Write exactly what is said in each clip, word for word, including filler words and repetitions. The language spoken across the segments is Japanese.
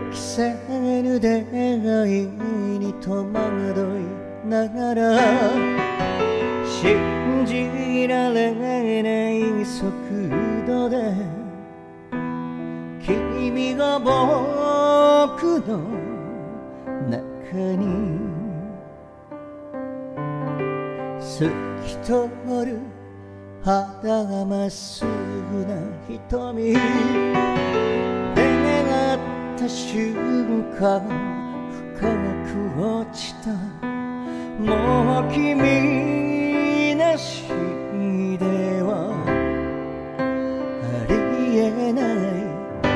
期せぬ出会いに戸惑いながら信じられない速度で君が僕の中に透き通る肌がまっすぐな瞳出会った瞬間深く落ちたもう君なしではありえない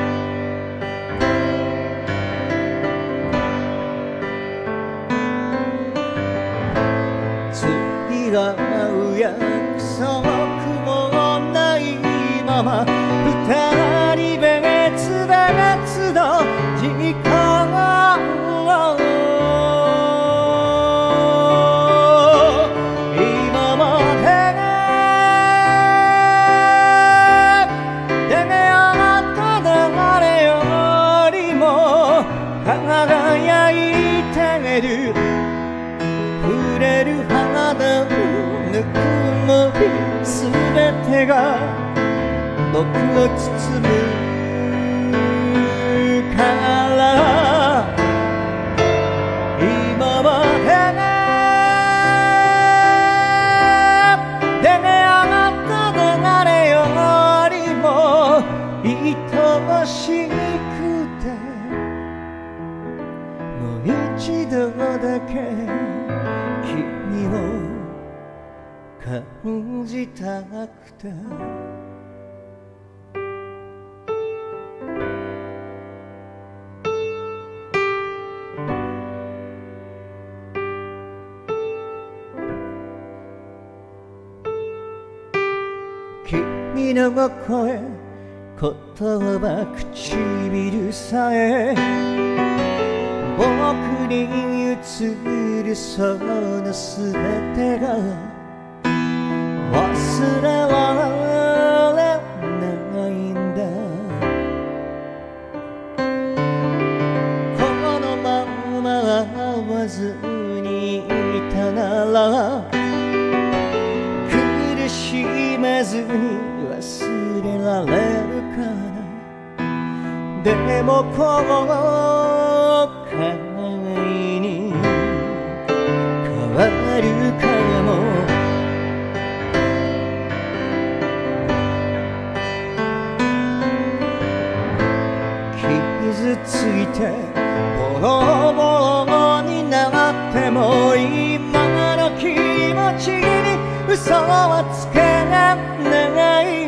次が合う約束もないまま二人別々の時間を今まで出会った誰よりも輝いてる触れる肌ぬくもりすべてが僕を包むから今まで出会った誰よりも愛しくてもう一度だけ君を感じたくて君の声言葉唇さえ僕に映るそのすべてが忘れられないんだこのまま会わずにいたなら苦しめずに忘れられるかなでも後悔に変わるかも傷ついてボロボロになっても今の気持ちに嘘はつけない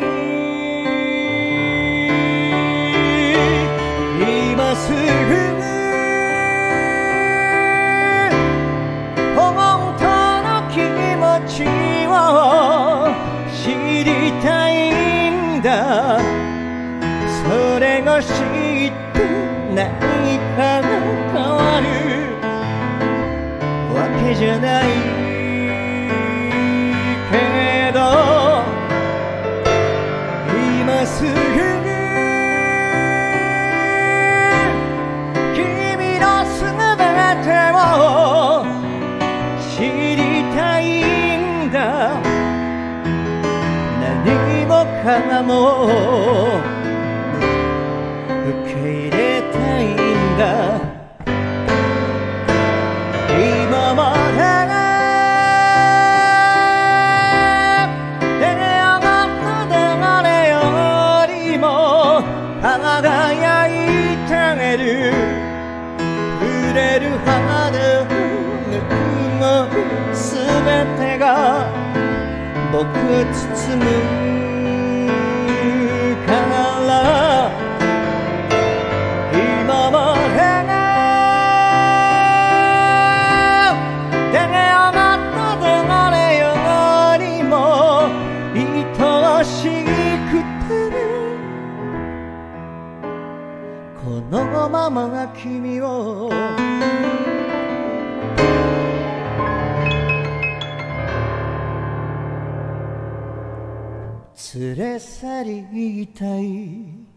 今すぐ本当の気持ちを知りたいんだそれが知って何かが変わるわけじゃないけど今すぐ君のすべてを知りたいんだ何もかも受け入れたいんだ今まで出会った誰よりも輝いてる触れる肌ぬくもりすべてが僕を包むから今まで出会った誰よりも愛しくてこのまま君を連れ去りたい